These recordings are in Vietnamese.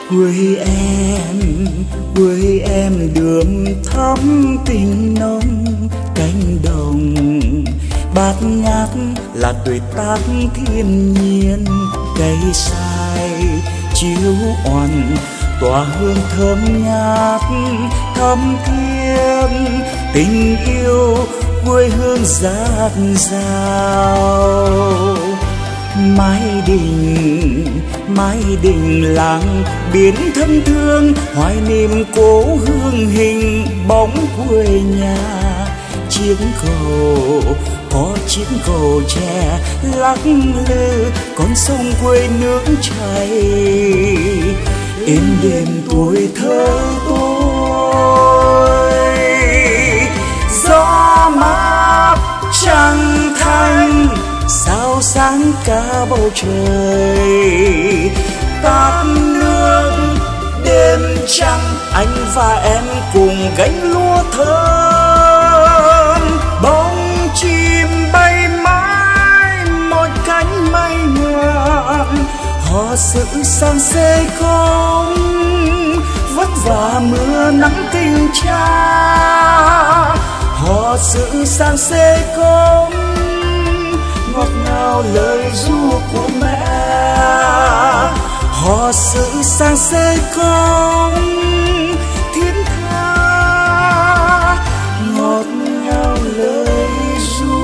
quê em đượm thắm tình nồng cánh đồng bát ngát là tuổi tác thiên nhiên, cây sai chiếu oằn tỏa hương thơm ngát thắm thiết, tình yêu quê hương dạt dào. Mái đình làng biển thân thương, hoài niệm cố hương hình bóng quê nhà. Chiếc cầu có chiếc cầu tre lắc lư, con sông quê nước chảy êm đềm tuổi thơ tôi. Gió mát trăng thanh sao sáng cả bầu trời, tát nước đêm trăng anh và em cùng gánh lúa thơm. Bóng chim bay mãi một cánh mây ngàn, họ sự sang xê không vất vả mưa nắng tình cha. Họ sự sang xê không ngọt ngào lời ru của mẹ. Họ sự sang xê không thiết tha ngọt ngào lời ru.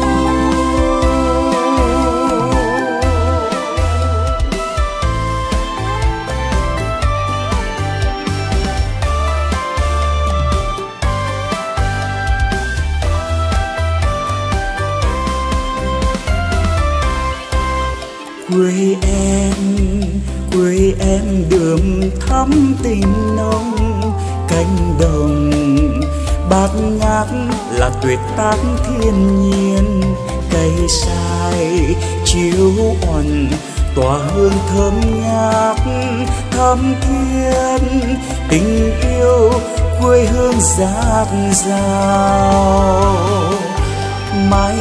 Quê em đượm thắm tình nồng cánh đồng bát ngát là tuyệt tác thiên nhiên, cây sai chiếu oằn tỏa hương thơm ngát thắm thiết, tình yêu quê hương dạt dào. Mái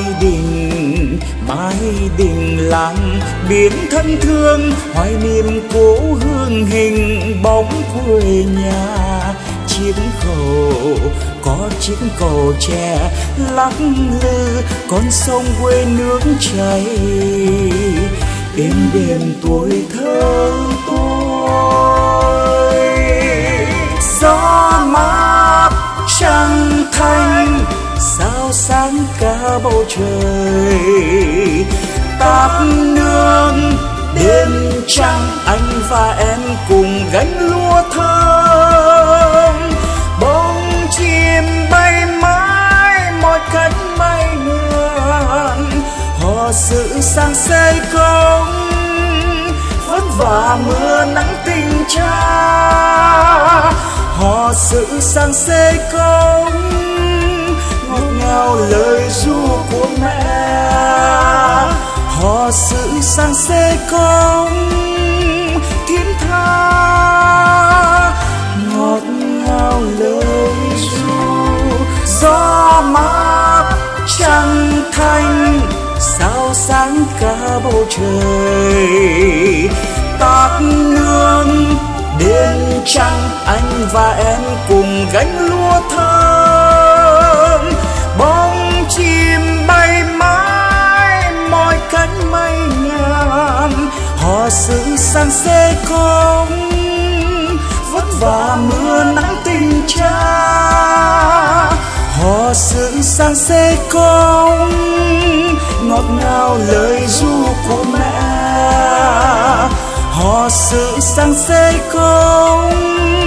đình làng biển thân thương, hoài niệm cố hương hình bóng quê nhà. Chiếc cầu có chiếc cầu tre lắc lư, con sông quê nước chảy êm đềm tuổi thơ tôi. Gió mát trăng thanh sao sáng cả bầu trời, tát nương đêm trăng anh và em cùng gánh lúa thơm. Bóng chim bay mãi một cánh mây ngàn, họ sự sang xê không vất vả mưa nắng tình cha. Họ sự sang xê không ngọt ngào lời ru của mẹ. Họ sự sang xê không thiên tha ngọt ngào lời ru. Gió mát trăng thanh sao sáng cả bầu trời, tát nương đêm trăng anh và em cùng gánh lúa thơm. Bóng chim bay mãi mọi cánh mây ngàn, họ sự sang xê không vất vả mưa nắng tình cha. Họ sự sang xê không ngọt ngào lời ru của mẹ. Họ sự sang xê không